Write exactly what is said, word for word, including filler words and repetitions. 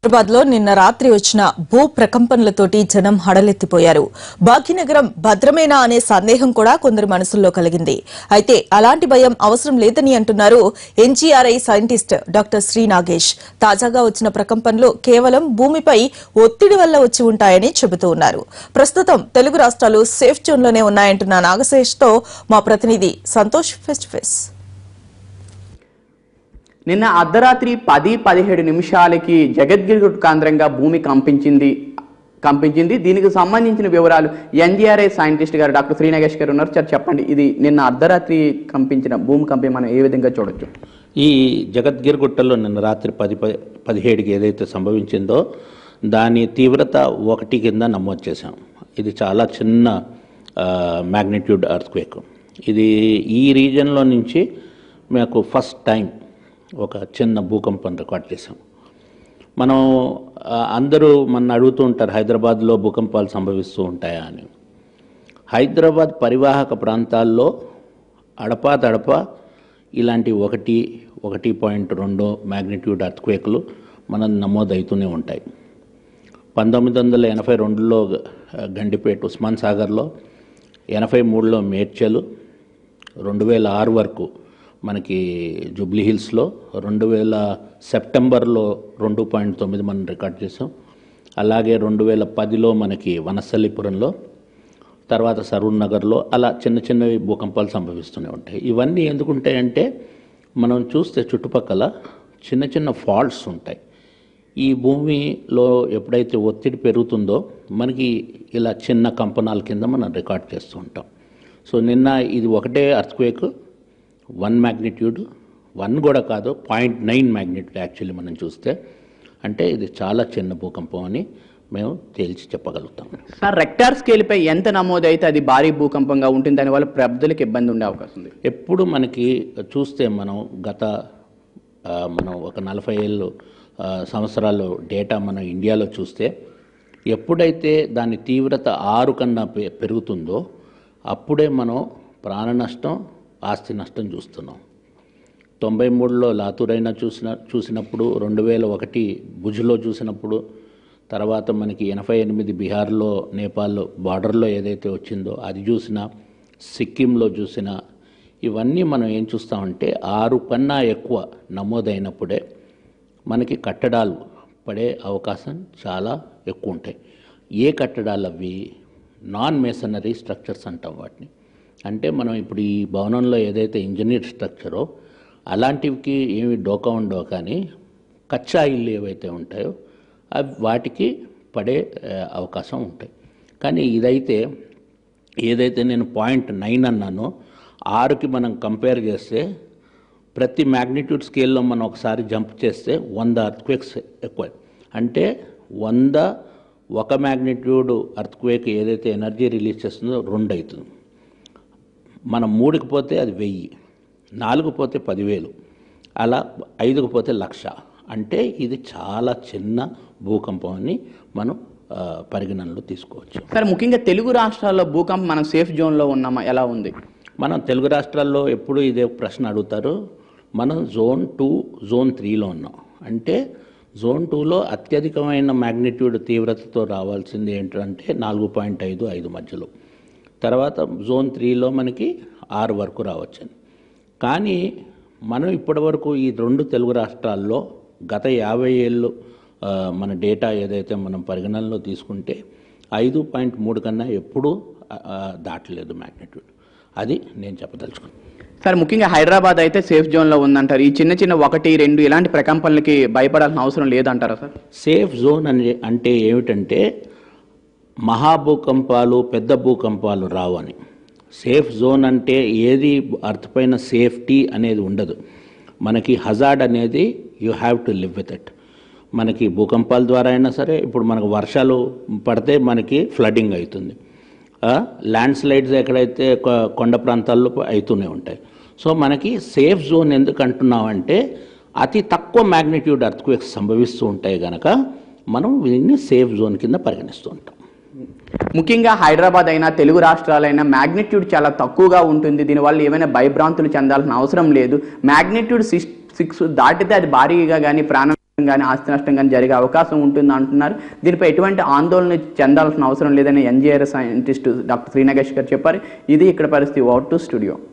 హైదరాబాద్ లో నిన్న రాత్రి వచ్చిన భూ ప్రకంపనలతోటి జనం హడలెత్తిపోయారు. భాగ్యనగరం భద్రమేనా అనే సందేహం కూడా కొందరి మనసుల్లో కలిగింది. అయితే అలాంటి భయం అవసరం లేదని అంటున్నారు N G R I scientist doctor Srinagesh. తాజాగా వచ్చిన ప్రకంపనలు కేవలం భూమిపై ఒత్తిడి వల్ల వచ్చి ఉంటాయని చెబుతూ ఉన్నారు. ప్రస్తుతం తెలుగు రాష్ట్రాలు సేఫ్ జోన్ లోనే ఉన్నాయంటున్న నాగశేష్ తో మా ప్రతినిధి సంతోష్ ఫేస్ టు ఫేస్. నిన్న అర్ధరాత్రి పది పదిహేడు నిమిషాలకి జగద్గిరి కేంద్రంగా భూమి కంపించింది కంపించింది దీనికి సంబంధించిన వివరాలు N G R I scientist గారు డాక్టర్ శ్రీనగేష్ గారు ఉన్నారు. సార్ చెప్పండి, ఇది నిన్న అర్ధరాత్రి కంపించిన భూమి కంపి మనం ఏ విధంగా చూడొచ్చు? ఈ జగద్గిరి గుట్టలో నిన్న రాత్రి పది పదిహేడుకి ఏదైతే సంభవించిందో దాని తీవ్రత ఒకటి కింద నమోదు చేశాం. ఇది చాలా చిన్న మ్యాగ్నిట్యూడ్ ఎర్త్క్వేక్. ఇది ఈ రీజన్లో నుంచి మాకు ఫస్ట్ టైం ఒక చిన్న భూకంపం రికార్డ్ చేసాం. మనం అందరూ మన అడుగుతూ ఉంటారు హైదరాబాద్లో భూకంపాలు సంభవిస్తూ ఉంటాయా అని. హైదరాబాద్ పరివాహక ప్రాంతాల్లో అడపా తడప ఇలాంటి ఒకటి ఒకటి పాయింట్ రెండు మ్యాగ్నిట్యూడ్ ఎర్త్క్వేక్లు మనం నమోదవుతూనే ఉంటాయి. పంతొమ్మిది వందల ఎనభై రెండులో గండిపేట ఉస్మాన్ సాగర్లో, ఎనభై మూడులో మేడ్చలు, రెండు వేల ఆరు వరకు మనకి జూబ్లీ హిల్స్లో, రెండు వేల సెప్టెంబర్లో రెండు పాయింట్ తొమ్మిది మనం రికార్డ్ చేసాం. అలాగే రెండు వేల పదిలో మనకి వనస్థలిపురంలో, తర్వాత సరూర్ నగర్లో అలా చిన్న చిన్నవి భూకంపాలు సంభవిస్తూనే ఉంటాయి. ఇవన్నీ ఎందుకుంటాయంటే మనం చూస్తే చుట్టుపక్కల చిన్న చిన్న ఫాల్ట్స్ ఉంటాయి. ఈ భూమిలో ఎప్పుడైతే ఒత్తిడి పెరుగుతుందో మనకి ఇలా చిన్న కంపనాల కింద మనం రికార్డ్ చేస్తూ ఉంటాం. సో నిన్న ఇది ఒకటే ఎర్త్క్వేక్, వన్ మ్యాగ్నిట్యూడ్, వన్ కూడా కాదు పాయింట్ నైన్ మ్యాగ్నిట్యూడ్ యాక్చువల్లీ మనం చూస్తే. అంటే ఇది చాలా చిన్న భూకంపం అని మేము తేల్చి చెప్పగలుగుతాం. సార్, రెక్టార్ స్కేల్పై ఎంత నమోదు అయితే అది భారీ భూకంపంగా ఉంటుంది, దానివల్ల ప్రజలకు ఇబ్బంది ఉండే అవకాశం ఉంది. ఎప్పుడు మనకి చూస్తే మనం గత మనం ఒక నలభై ఏళ్ళు సంవత్సరాలు డేటా మనం ఇండియాలో చూస్తే ఎప్పుడైతే దాని తీవ్రత ఆరు కన్నా పెరుగుతుందో అప్పుడే మనం ప్రాణ నష్టం, ఆస్తి నష్టం చూస్తున్నాం. తొంభై మూడులో లాతూరైనా చూసిన చూసినప్పుడు రెండు వేల ఒకటి భుజ్లో చూసినప్పుడు, తర్వాత మనకి ఎనభై ఎనిమిది బీహార్లో నేపాల్ బార్డర్లో ఏదైతే వచ్చిందో అది చూసిన, సిక్కింలో చూసిన, ఇవన్నీ మనం ఏం చూస్తామంటే ఆరు కన్నా ఎక్కువ నమోదైనప్పుడే మనకి కట్టడాలు పడే అవకాశం చాలా ఎక్కువ ఉంటాయి. ఏ కట్టడాలు అవి? నాన్ మేసనరీ స్ట్రక్చర్స్ అంటాం వాటిని. అంటే మనం ఇప్పుడు ఈ భవనంలో ఏదైతే ఇంజనీర్ స్ట్రక్చరో అలాంటివికి ఏమి డోకా ఉండో, కానీ కచ్చా ఇల్లు ఏవైతే ఉంటాయో అవి వాటికి పడే అవకాశం ఉంటాయి. కానీ ఇదైతే ఏదైతే నేను పాయింట్ నైన్ అన్నానో ఆరుకి మనం కంపేర్ చేస్తే ప్రతి మ్యాగ్నిట్యూడ్ స్కేల్లో మనం ఒకసారి జంప్ చేస్తే వంద ఎర్త్క్వేక్స్ ఎక్కువ. అంటే వంద ఒక మ్యాగ్నిట్యూడ్ ఎర్త్క్వేక్ ఏదైతే ఎనర్జీ రిలీజ్ చేస్తుందో రెండు అవుతుంది. మనం మూడుకి పోతే అది వెయ్యి, నాలుగు పోతే పదివేలు, అలా ఐదుకు పోతే లక్ష. అంటే ఇది చాలా చిన్న భూకంపం అని మనం పరిగణనలో తీసుకోవచ్చు. సార్, ముఖ్యంగా తెలుగు రాష్ట్రాల్లో భూకంపం మనం సేఫ్ జోన్లో ఉన్నామా, ఎలా ఉంది? మనం తెలుగు రాష్ట్రాల్లో ఎప్పుడు ఇదే ప్రశ్న అడుగుతారు. మనం జోన్ టూ జోన్ త్రీలో ఉన్నాం. అంటే జోన్ టూలో అత్యధికమైన మ్యాగ్నిట్యూడ్ తీవ్రతతో రావాల్సింది ఏంటంటే నాలుగు పాయింట్ ఐదు ఐదు మధ్యలో, తర్వాత జోన్ త్రీలో మనకి ఆరు వరకు రావచ్చని. కానీ మనం ఇప్పటివరకు ఈ రెండు తెలుగు రాష్ట్రాల్లో గత యాభై ఏళ్ళు మన డేటా ఏదైతే మనం పరిగణనలో తీసుకుంటే ఐదు పాయింట్ మూడు కన్నా ఎప్పుడూ దాటలేదు మ్యాగ్నిట్యూడ్. అది నేను చెప్పదలుచుకున్నాను. సార్, ముఖ్యంగా హైదరాబాద్ అయితే సేఫ్ జోన్లో ఉందంటారు. ఈ చిన్న చిన్న ఒకటి రెండు ఇలాంటి ప్రకంపనలకి భయపడాల్సిన అవసరం లేదంటారా సార్? సేఫ్ జోన్ అని అంటే ఏమిటంటే మహాభూకంపాలు, పెద్ద భూకంపాలు రావు అని. సేఫ్ జోన్ అంటే ఏది అర్త్ పైన సేఫ్టీ అనేది ఉండదు. మనకి హజార్డ్ అనేది you have to live with it. మనకి భూకంపాల ద్వారా అయినా సరే, ఇప్పుడు మనకు వర్షాలు పడితే మనకి ఫ్లడ్డింగ్ అవుతుంది, ల్యాండ్ స్లైడ్స్ ఎక్కడైతే కొండ ప్రాంతాల్లో అవుతూనే ఉంటాయి. సో మనకి సేఫ్ జోన్ ఎందుకు అంటున్నామంటే అతి తక్కువ మ్యాగ్నిట్యూడ్ ఎర్త్క్వేక్స్ సంభవిస్తూ ఉంటాయి కనుక మనం దీన్ని సేఫ్ జోన్ కింద పరిగణిస్తూ ఉంటాం. ముఖ్యంగా హైదరాబాద్ అయినా తెలుగు రాష్ట్రాలైనా మ్యాగ్నిట్యూడ్ చాలా తక్కువగా ఉంటుంది. దీనివల్ల ఏమైనా భయభ్రాంతులు చెందాల్సిన అవసరం లేదు. మ్యాగ్నిట్యూడ్ సిక్స్ సిక్స్ దాటితే అది భారీగా కానీ ప్రాణం కానీ ఆస్తి నష్టం కానీ జరిగే అవకాశం ఉంటుంది అంటున్నారు. దీనిపై ఎటువంటి ఆందోళన చెందాల్సిన అవసరం లేదని ఎన్జీఆర్ఐ సైంటిస్ట్ డాక్టర్ శ్రీనగేష్ గారు చెప్పారు. ఇది ఇక్కడ పరిస్థితి. Out to studio.